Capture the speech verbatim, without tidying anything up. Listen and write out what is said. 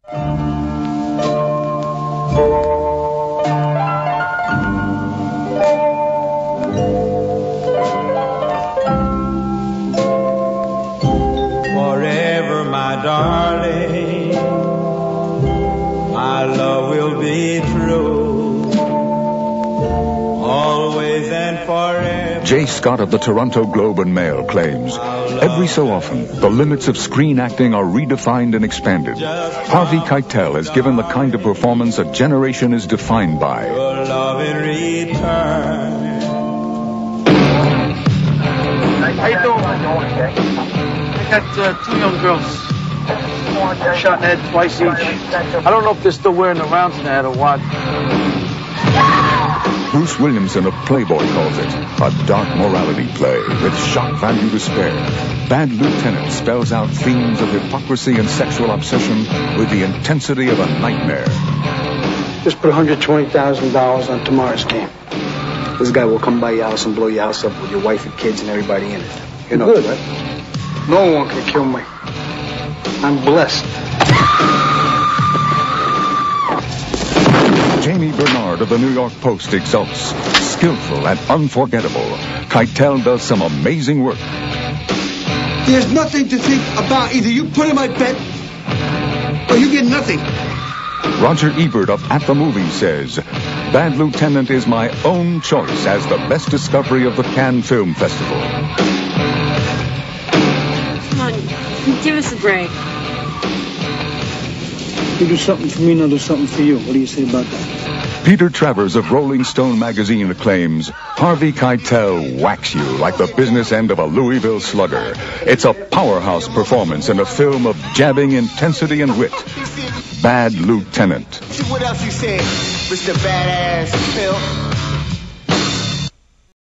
Forever, my darling, my love will be true, always and forever. Jay Scott of the Toronto Globe and Mail claims, every so often, the limits of screen acting are redefined and expanded. Harvey Keitel has given the kind of performance a generation is defined by. Your love in return. How you doing? I got uh, two young girls. Shot in the head twice each. I don't know if they're still wearing the rounds in the head or what. Bruce Williamson of Playboy calls it a dark morality play with shock value to spare. Bad Lieutenant spells out themes of hypocrisy and sexual obsession with the intensity of a nightmare. Just put one hundred twenty thousand dollars on tomorrow's game. This guy will come by your house and blow your house up with your wife and kids and everybody in it. You know that, right? No one can kill me. I'm blessed. Jamie Bernard of the New York Post exults. Skillful and unforgettable, Keitel does some amazing work. There's nothing to think about. Either you put in my bet, or you get nothing. Roger Ebert of At the Movies says, Bad Lieutenant is my own choice as the best discovery of the Cannes Film Festival. Come on, give us a break. You do something for me and I'll do something for you. What do you say about that? Peter Travers of Rolling Stone magazine claims, Harvey Keitel whacks you like the business end of a Louisville slugger. It's a powerhouse performance in a film of jabbing intensity and wit. Bad Lieutenant. What else you said, Mister Badass Phil?